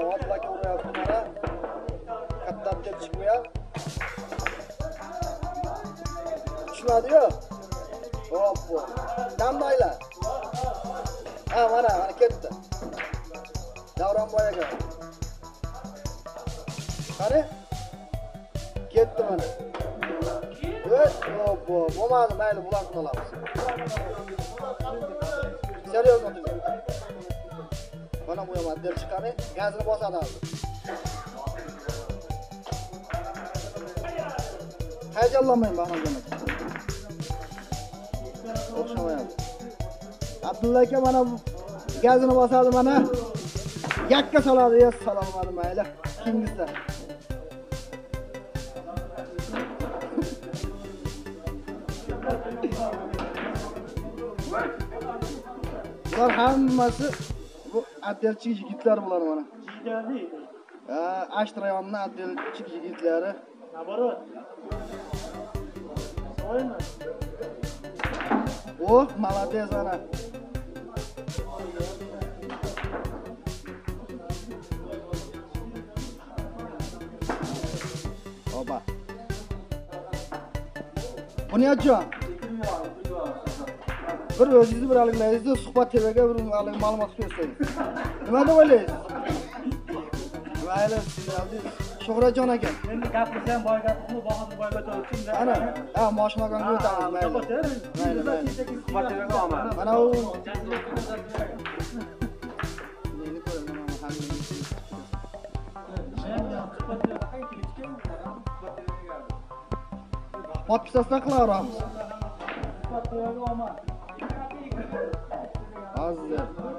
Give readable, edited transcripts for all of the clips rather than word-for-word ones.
Otlaka uryapti mana. Katta deb chiqmayapti. Tushmadi-yu. Hoppa. Damlaylar. Ha, mana ketdi. Davronboy aka. Qani? Ketdi mana. Hoppa, bo'lmadi, mayli bularni olamiz. Seryo'zmi o'tirgan? Mana bu ham model chiqadi, gazni bosadi hozir. Hayajonlanmang Bahrojon aka. O'xshamayapti. Abdulla aka mana bu gazini bosadi mana. Yakka soladi, yes salomlar mayli. Kingizlar. Bular hammasi bu atdelchi yigitlar bular mana. Ha, Asht rayonining atdelchi yigitlari. Naborot. So'yma. Oh, молодец ana. Oba. Bunyodjon. Bir o'zingizni bir aliglaysiz, suhbat TVga bir ma'lumot bersangiz. Nima deb o'ylaysiz? Mayli, siz Shuhratjon aka. Endi gapirsam boy gapirmi, Bahodir boyga o'tib Ana, ha, mashinaga o'tamiz, mayli. Mayli. Suhbat TVga olman. Mana u podpisasdan qilaveramiz. Suhbat TVga olman. Hozir.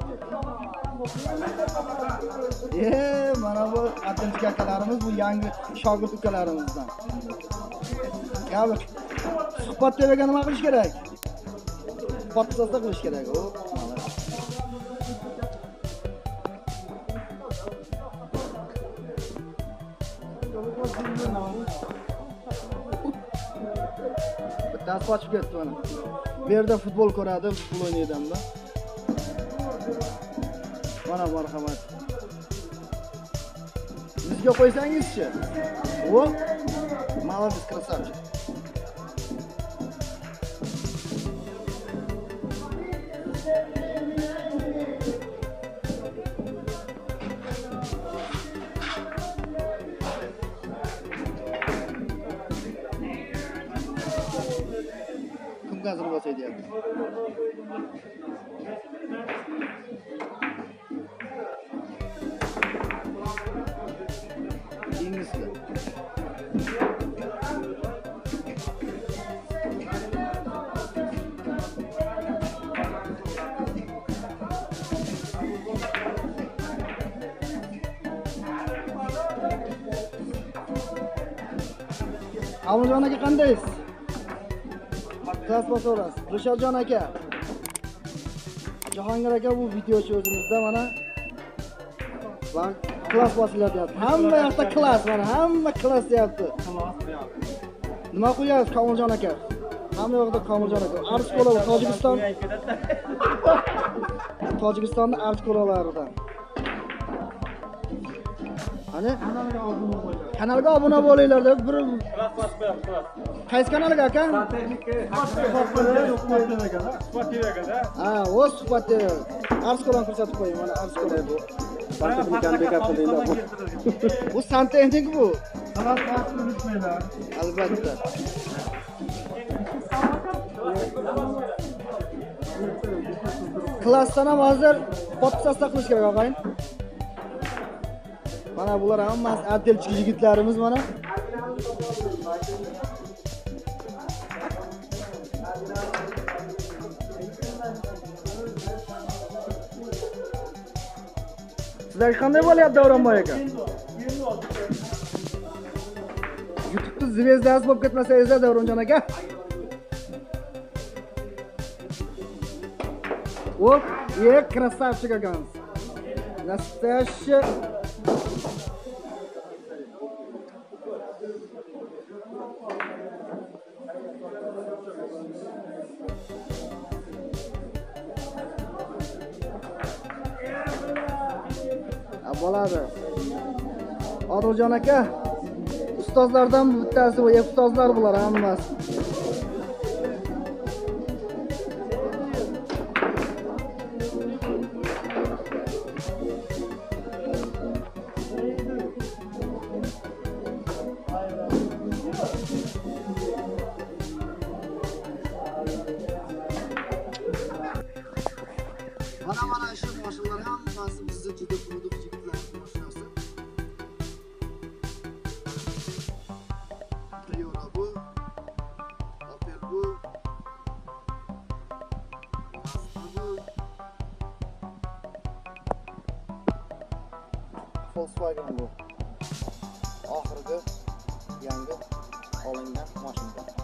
Mana bu atletikalarimiz akalarimiz, bu yangi shogird ukalarimizdan. Gapi suhbat TVga nima qilish kerak? Podpisasdan qilish kerak. O, bittasi qochib ketdi mana. Bu yerda futbol ko'radi, futbol o'ynaydimda. Mana marhamat. Bizga qo'ysangizchi. O, молодец, красавчик. Kim gazini bosaydi deyapti. İngilizce. Amurjon aka qandaysiz? Klas bosorasiz. Rusharjon aka. Jahongir aka bu videochi o'zimizda mana. Klas bosilyapti. Hamma yoqda klas mana, hamma klas deyapti. Nima qo'yasiz Komiljon aka? Hamma yoqda Komiljon aka. Arskola Tojikiston. Tojikistonning arskolalaridan. Qani? Kanalga obuna bo'linglar deb bir qaysi kanalga aka? Suhbat TVga. Ha, o Suhbat TV. Arskolani ko'rsatib qo'ying, mana Arskola bu. Santexnikani bekor qilinglar. Bu santexnik bu. Albatta. Klassdan ham hozir podpisasda qilish kerak og'ayin. Mana bular hammasi atdelchi yigitlarimiz mana. Sizlarga qanday bo'lyapti Davronboy aka? YouTube'da zvezdasi bo'lib ketmasangizlar Davronjon aka. Вот, красавчик akamiz. Nastoящий. Bo'ladi. Odiljon aka, ustozlardan bittasi bu, ustozlar bular hammasi. Mana shu mashinalar hammasi bizga juda produkt yigitlarning mashinasi. Toyota bu, Opel bu, Mazda bu, Volkswagen bu. Oxirgi yangi olingan mashina.